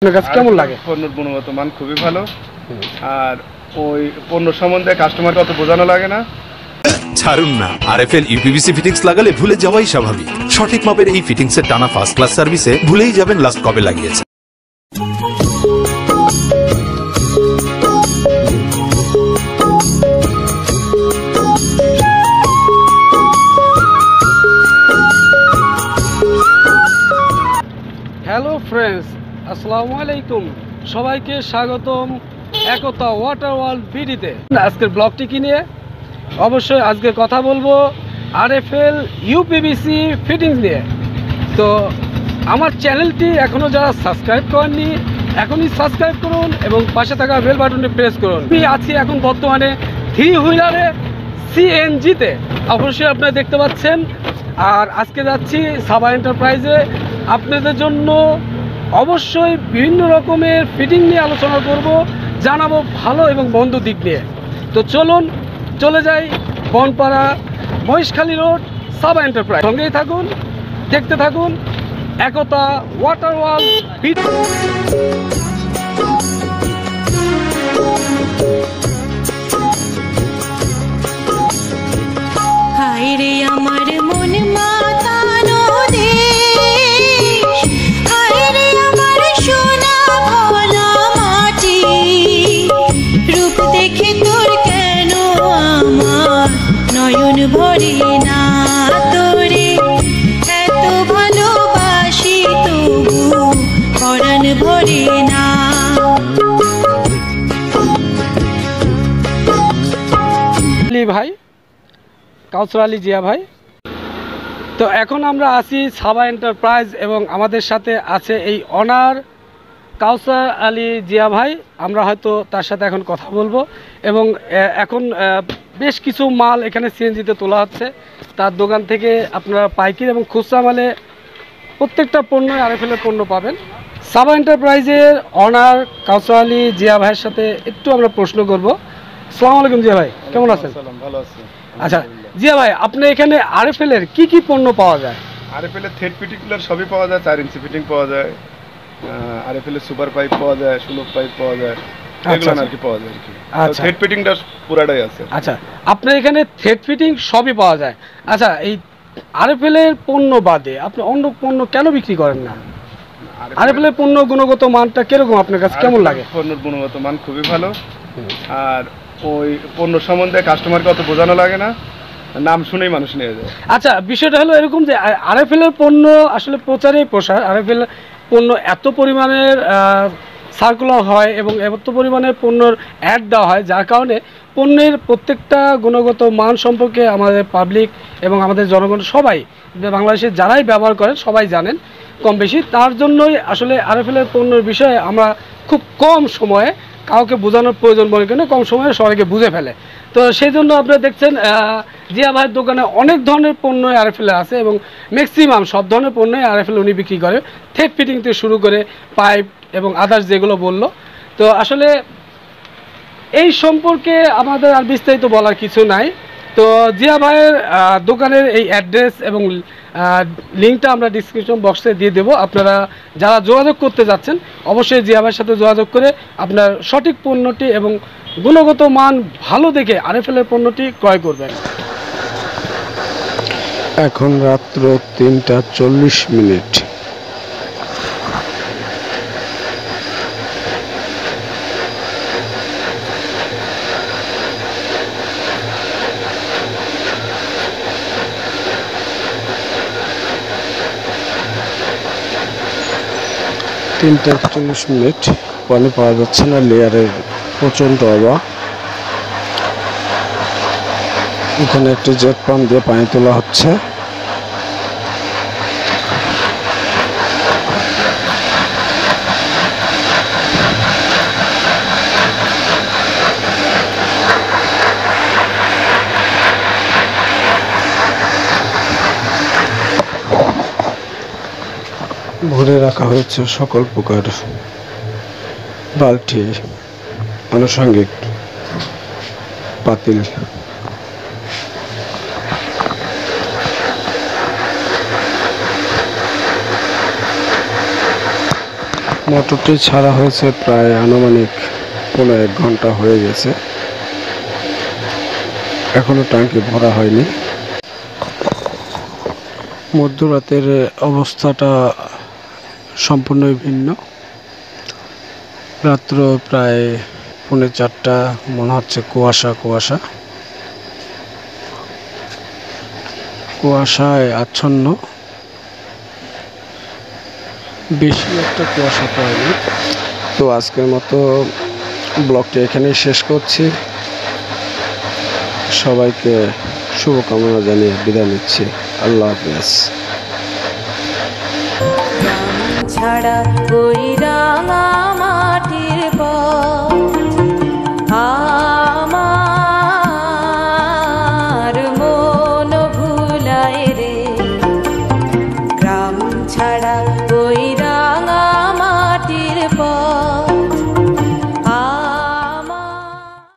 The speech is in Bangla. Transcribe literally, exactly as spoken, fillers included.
আপনার কাছে কেমন লাগে? পণ্যের গুণগত মান খুবই ভালো, আর ওই পণ্য সম্বন্ধে কাস্টমারকে অত বোঝানো লাগে না। ছাড়ুন না, আরএফএল ইউপিভিসি ফিটিংস লাগালে ভুলে যাওয়াই স্বাভাবিক। সঠিক মাপের এই ফিটিংসের টানা ফার্স্ট ক্লাস সার্ভিসে ভুলেই যাবেন লাস্ট কবে লাগিয়েছে। হ্যালো ফ্রেন্ডস, আসসালামু আলাইকুম। সবাইকে স্বাগতম একতা ওয়াটার ওয়ার্ল্ড ভিডিওতে। আজকের ব্লগটি কি নিয়ে? অবশ্যই আজকে কথা বলবো আরএফএল ইউপিভিসি ফিটিংস নিয়ে। তো আমার চ্যানেলটি এখনও যারা সাবস্ক্রাইব করেননি, এখনই সাবস্ক্রাইব করুন এবং পাশে থাকা বেল বাটনটি প্রেস করুন। আমি আছি এখন বর্তমানে থ্রি হুইলারে সিএনজিতে, অবশ্যই আপনারা দেখতে পাচ্ছেন। আর আজকে যাচ্ছি সাবা এন্টারপ্রাইজে। আপনাদের জন্য অবশ্যই বিভিন্ন রকমের ফিটিং নিয়ে আলোচনা করব, জানাবো ভালো এবং মন্দ দিক নিয়ে। তো চলুন চলে যাই বনপাড়া মহেশখালী রোড সাবা এন্টারপ্রাইজ। সঙ্গেই থাকুন, দেখতে থাকুন একতা ওয়াটার ওয়ার্ল্ড ভিডিও। হায় রে আমার মন মাতানো দেশ, হায় রে আমার সোনা ভোলা মাটি, রূপ দেখে তোর কেন আমার নয়ন ভরে না, তোরে এত ভালোবাসি তবু পরাণ ভরে না। ভাই কাউসার আলী জিয়া ভাই, তো এখন আমরা আছি সাবা এন্টারপ্রাইজ এবং আমাদের সাথে আছে এই অনার কাউসার আলী জিয়া ভাই। আমরা হয়তো তার সাথে এখন কথা বলবো এবং এখন বেশ কিছু মাল এখানে সিএনজিতে তোলা হচ্ছে তার দোকান থেকে। আপনারা পাইকারি এবং খুচরা মালে প্রত্যেকটা পণ্য আরএফএলের পণ্য পাবেন। সাবা এন্টারপ্রাইজের অনার কাউসার আলী জিয়া ভাইয়ের সাথে একটু আমরা প্রশ্ন করব। আসসালামু আলাইকুম জিয়া ভাই, কেমন আছেন? ভালো আছি। আচ্ছা জিয়া ভাই, আপনি এখানে আরএফএল এর কি কি পণ্য পাওয়া যায়? আরএফএল এর থ্রেড পার্টিকুলার সবই পাওয়া যায়, চার ইঞ্চি ফিটিং পাওয়া যায়, আরএফএল এর সুপার পাইপ পাওয়া যায়, সুলভ পাইপ পাওয়া যায়, এগুলো আর কি পাওয়া যায়। আচ্ছা, থ্রেড ফিটিংটা পুরাটাই আছে। আচ্ছা, আপনার এখানে থ্রেড ফিটিং সবই পাওয়া যায়। আচ্ছা, এই আরএফএল এর পণ্য বাদে আপনি অন্য পণ্য কেন বিক্রি করেন না? আরএফএল এর পণ্য গুণগত মানটা কিরকম আপনার কাছে কেমন লাগে? পণ্যের গুণগত মান খুবই ভালো, আর ওই পণ্য সম্বন্ধে কাস্টমারকে অত বোঝানো লাগে না, নাম শুনেই মানুষ নিয়ে যায়। আচ্ছা, বিষয়টা হলো এরকম যে আরএফএল এর পণ্য আসলে প্রচারেই প্রসার। আরএফএল পণ্য এত পরিমাণের সার্কুলার হয় এবং এত পরিমাণের পণ্যর অ্যাড দেওয়া হয়, যার কারণে পণ্যের প্রত্যেকটা গুণগত মান সম্পর্কে আমাদের পাবলিক এবং আমাদের জনগণ সবাই, বাংলাদেশের যারাই ব্যবহার করেন সবাই জানেন কম বেশি। তার জন্যই আসলে আরএফএল এর পণ্যের বিষয়ে আমরা খুব কম সময়ে কাউকে বোঝানোর প্রয়োজন মনে করেন, কম সময়ে সবাইকে বুঝে ফেলে। তো সেই জন্য আপনারা দেখছেন জিয়া ভাইয়ের দোকানে অনেক ধরনের পণ্য আরএফএল আছে এবং ম্যাক্সিমাম সব ধরনের পণ্যই আরএফএল উনি বিক্রি করে, থ্রেড ফিটিং থেকে শুরু করে পাইপ এবং আদার্স যেগুলো বললো। তো আসলে এই সম্পর্কে আমাদের আর বিস্তারিত বলার কিছু নাই। তো জিয়া ভাইয়ের দোকানের এই অ্যাড্রেস এবং লিঙ্কটা আমরা ডিসক্রিপশন বক্সে দিয়ে দেবো। আপনারা যারা যোগাযোগ করতে যাচ্ছেন অবশ্যই জিয়া ভাইয়ের সাথে যোগাযোগ করে আপনার সঠিক পণ্যটি এবং গুণগত মান ভালো দেখে আরএফএল এর পণ্যটি ক্রয় করবেন। এখন রাত্র তিনটা চল্লিশ মিনিট। তিনটা একচল্লিশ মিনিট, পানি পাওয়া যাচ্ছে না, লেয়ারের প্রচণ্ড অভাব। এখানে একটি জেট পাম্প দিয়ে পানি তোলা হচ্ছে। ভরে রাখা হয়েছে সকল প্রকার বালতি, আনুষঙ্গিক পাতিল। মোটরটি ছাড়া হয়েছে প্রায় আনুমানিক পনেরো এক ঘন্টা হয়ে গেছে, এখনো ট্যাঙ্কি ভরা হয়নি। মধ্যরাতের অবস্থাটা সম্পূর্ণই ভিন্ন। রাত্র প্রায় পৌনে চারটা, মনে হচ্ছে কুয়াশা কুয়াশা কুয়াশায় আচ্ছন্ন, বেশি একটা কুয়াশা পায়নি। তো আজকের মতো ব্লগটি এখানেই শেষ করছি। সবাইকে শুভকামনা জানিয়ে বিদায় নিচ্ছি। আল্লাহ হাফেজ। ছাড়া ওই রাঙা মাটির পথ আমার মন ভুলায় রে, গ্রাম ছাড়া ওই রাঙা মাটির পথ।